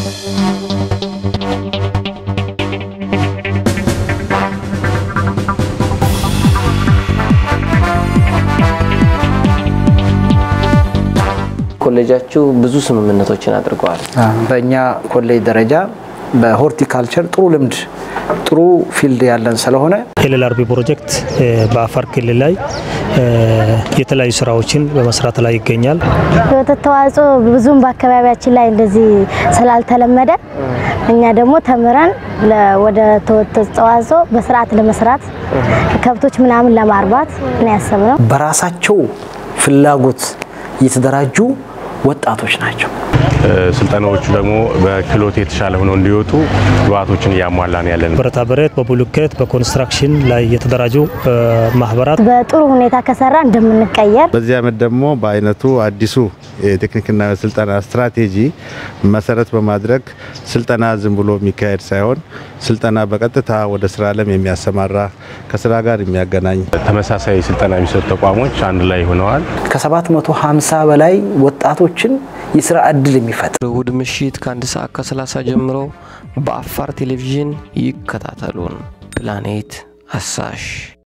ኮሌጃችሁ ብዙ ስምምነቶችን አድርገዋል በእኛ ኮሌጅ ደረጃ በሆርቲካልቸር ጥሩ ልምድ ጥሩ ፊልድ ያለን ስለሆነ ኤልኤልአርቢ ፕሮጀክት በአፋር ክልል ላይ የተለያዩ ስራዎችን በመስራት ላይ ይገኛል ተተዋጽኦ ብዙም በአካባቢያችን ላይ እንደዚህ ስላልተለመደ እኛ ደግሞ ተምረን ወደ ተዋጽኦ በስርዓት ለመስራት ከብቶች ምናምን ለማርባት ነው ያሰብነው በራሳቸው ፍላጎት የተደራጁ ወጣቶች ናቸው ስልጣኖቹ ደግሞ በክሎት የተሻለ ሆኖ እንዲወጡ ግባቶችን ያሟላን ያለን ብረታ ብረት በቡልኬት በኮንስትራክሽን ላይ የተደራጁ ማህበራት በጥሩ ሁኔታ ከሰራ እንደምንቀየር በዚህ አመት ደግሞ በአይነቱ አዲሱ የቴክኒክና ስልጠና ስትራቴጂ መሰረት በማድረግ ስልጠና ዝም ብሎ የሚካሄድ ሳይሆን ስልጠና በቀጥታ ወደ ስራ ዓለም የሚያሰማራ ከስራ ጋር የሚያገናኝ ተመሳሳይ ስልጠና የሚሰጡ ተቋሞች አንድ ላይ ሆነዋል ከ750 በላይ ወጣቶችን የስራ እድል የሚፈጥር እሁድ ምሽት ከ1 ሰዓት ከ30 ጀምሮ በአፋር ቴሌቪዥን ይከታተሉን ፕላኔት አሳሽ